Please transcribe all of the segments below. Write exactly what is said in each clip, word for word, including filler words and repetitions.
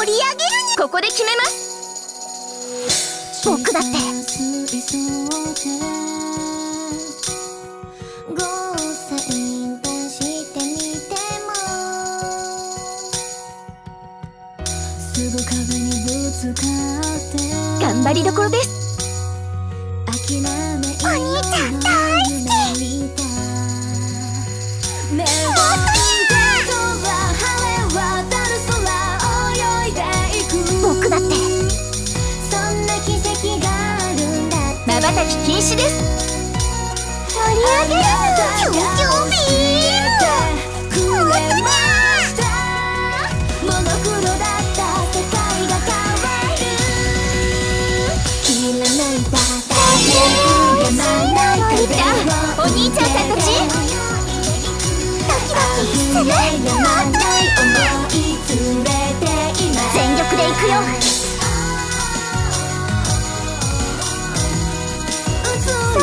盛り上げるに。ここで決めます。僕だって頑張りどころです。お兄ちゃん大好き。僕だってまばたき禁止です。盛り上げるキュンキュンビーム。本当だ。モノクロだった世界が変わる。きらめいた太陽がまない風を。お兄ちゃんさんたちドキドキする。全力でいくよ。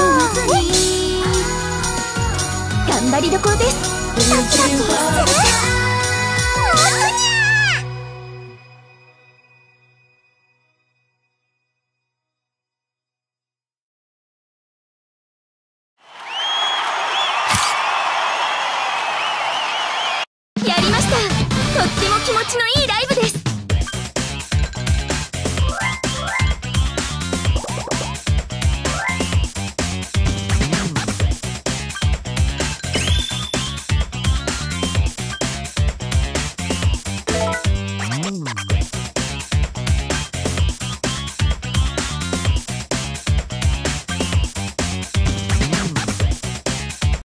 頑張りどころです。ドキドキする。